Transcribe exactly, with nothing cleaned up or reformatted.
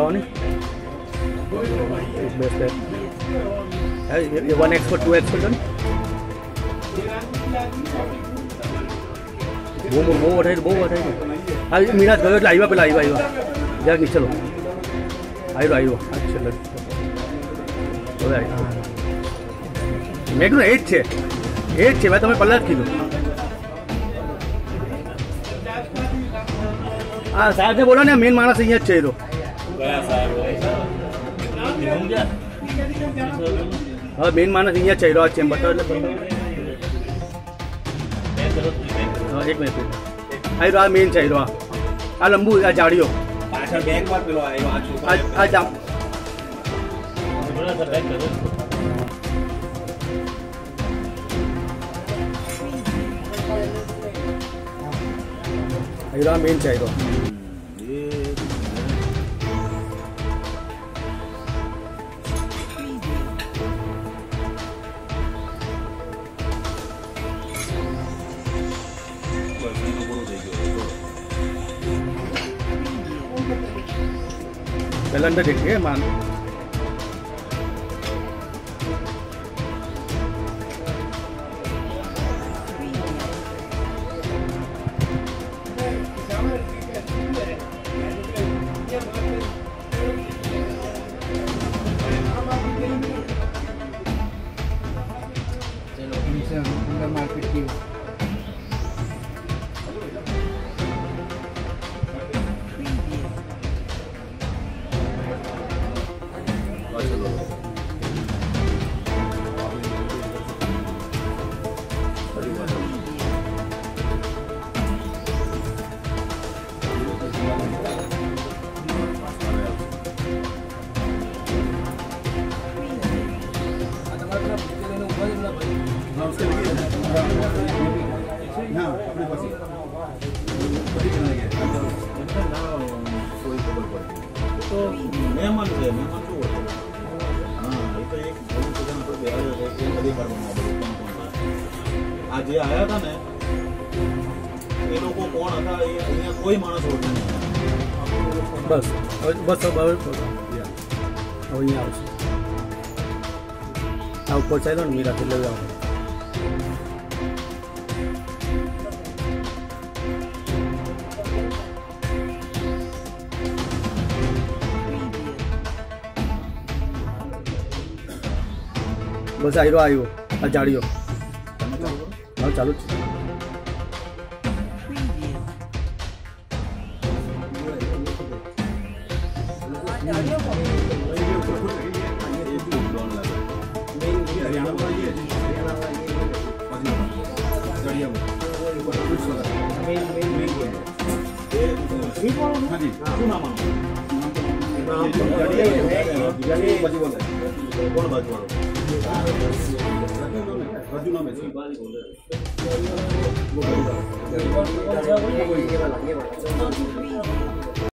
बताओ नहीं बेस्ट है ये वन एक्स पर टू एक्स पर वो वो उठाई वो उठाई अरे मीना गयो એટલે આવ્યા પેલા આવ્યા આવ્યા જરાક નીચે ચલો આવ્યો આવ્યો ચલો ઓલા મેં કીધું એ જ છે એ જ છે ભાઈ તમે પહેલાં જ કીધું હા સાહેબને બોલો ને મેન માણસ અહીંયા જ છે એ તો હા મેન માણસ અહીંયા જ છે આ ચેમ્બર બતાવો એટલે હા એક મિનિટ આયરો આ મેન છે આયરો આ લંબુ આ જાડીઓ પાછળ બેંક માં પેલો આવ્યો આ છોકરો આ જામ आयरो आ मेन चाहिए पहले अंदर देखिए मान मार्केट की तो मेहमान है मेहमान क्यों होते हैं हाँ ये तो एक बहुत जगह पर गया है एक नदी पर बना है आज ये आया था ना ये लोगों को कौन आता ये यहाँ कोई मानस होता नहीं बस बस अब अब यहाँ आओ ऊपर चाहिए ना मेरा फिर ले जाओ बस आयरो आयो आ जाड़ियो हाँ चालू कौन बाजू वालों बाजू नाम है वो